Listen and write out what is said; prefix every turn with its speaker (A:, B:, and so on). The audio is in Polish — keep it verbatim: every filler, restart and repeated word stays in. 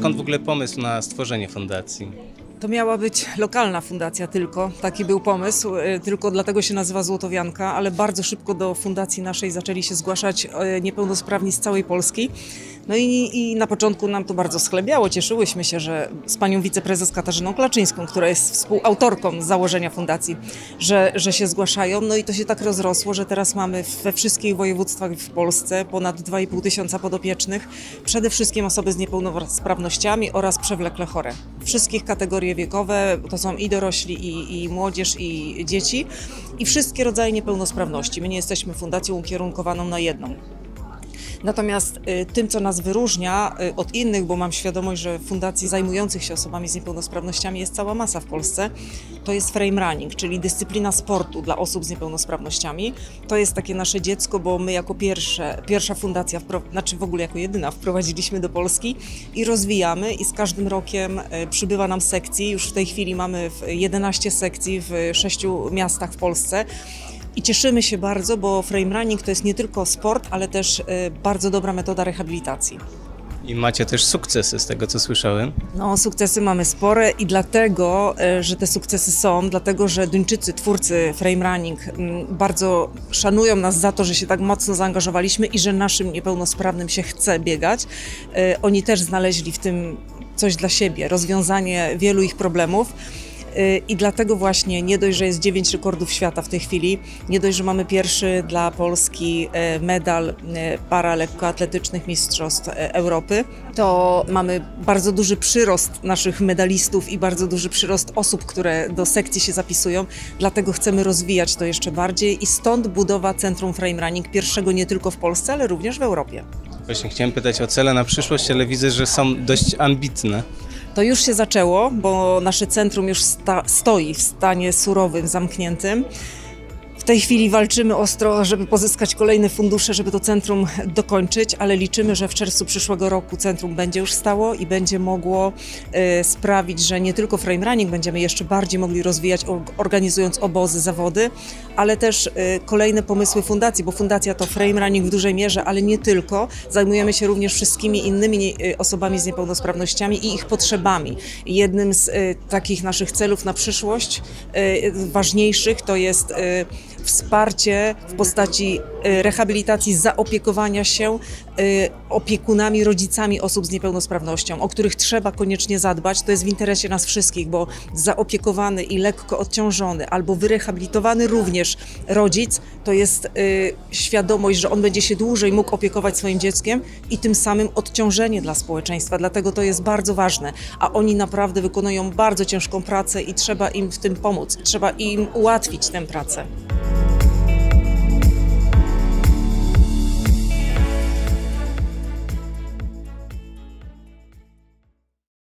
A: skąd w ogóle pomysł na stworzenie fundacji?
B: To miała być lokalna fundacja tylko, taki był pomysł, tylko dlatego się nazywa Złotowianka, ale bardzo szybko do fundacji naszej zaczęli się zgłaszać niepełnosprawni z całej Polski. No i, i na początku nam to bardzo schlebiało, cieszyłyśmy się, że z panią wiceprezes Katarzyną Klaczyńską, która jest współautorką założenia fundacji, że, że się zgłaszają. No i to się tak rozrosło, że teraz mamy we wszystkich województwach w Polsce ponad dwa i pół tysiąca podopiecznych, przede wszystkim osoby z niepełnosprawnościami oraz przewlekle chore. Wszystkich kategorie wiekowe, to są i dorośli, i, i młodzież, i dzieci, i wszystkie rodzaje niepełnosprawności. My nie jesteśmy fundacją ukierunkowaną na jedną. Natomiast y, tym, co nas wyróżnia y, od innych, bo mam świadomość, że fundacji zajmujących się osobami z niepełnosprawnościami jest cała masa w Polsce, to jest frame running, czyli dyscyplina sportu dla osób z niepełnosprawnościami. To jest takie nasze dziecko, bo my jako pierwsze, pierwsza fundacja, znaczy w ogóle jako jedyna, wprowadziliśmy do Polski i rozwijamy i z każdym rokiem y, przybywa nam sekcji. Już w tej chwili mamy jedenaście sekcji w sześciu miastach w Polsce. I cieszymy się bardzo, bo frame running to jest nie tylko sport, ale też y, bardzo dobra metoda rehabilitacji.
A: I macie też sukcesy, z tego co słyszałem.
B: No, sukcesy mamy spore i dlatego, y, że te sukcesy są, dlatego, że Duńczycy, twórcy frame running, y, bardzo szanują nas za to, że się tak mocno zaangażowaliśmy i że naszym niepełnosprawnym się chce biegać. Y, oni też znaleźli w tym coś dla siebie, rozwiązanie wielu ich problemów. I dlatego właśnie nie dość, że jest dziewięć rekordów świata w tej chwili, nie dość, że mamy pierwszy dla Polski medal paralekkoatletycznych mistrzostw Europy, to mamy bardzo duży przyrost naszych medalistów i bardzo duży przyrost osób, które do sekcji się zapisują, dlatego chcemy rozwijać to jeszcze bardziej i stąd budowa Centrum Frame Running, pierwszego nie tylko w Polsce, ale również w Europie.
A: Właśnie chciałem pytać o cele na przyszłość, ale widzę, że są dość ambitne.
B: To już się zaczęło, bo nasze centrum już sta stoi w stanie surowym, zamkniętym. W tej chwili walczymy ostro, żeby pozyskać kolejne fundusze, żeby to centrum dokończyć, ale liczymy, że w czerwcu przyszłego roku centrum będzie już stało i będzie mogło y, sprawić, że nie tylko frame running będziemy jeszcze bardziej mogli rozwijać, organizując obozy, zawody, ale też y, kolejne pomysły fundacji, bo fundacja to frame running w dużej mierze, ale nie tylko. Zajmujemy się również wszystkimi innymi nie, y, osobami z niepełnosprawnościami i ich potrzebami. Jednym z y, takich naszych celów na przyszłość, y, ważniejszych, to jest y, wsparcie w postaci rehabilitacji, zaopiekowania się opiekunami, rodzicami osób z niepełnosprawnością, o których trzeba koniecznie zadbać. To jest w interesie nas wszystkich, bo zaopiekowany i lekko odciążony albo wyrehabilitowany również rodzic to jest świadomość, że on będzie się dłużej mógł opiekować swoim dzieckiem i tym samym odciążenie dla społeczeństwa. Dlatego to jest bardzo ważne, a oni naprawdę wykonują bardzo ciężką pracę i trzeba im w tym pomóc, trzeba im ułatwić tę pracę.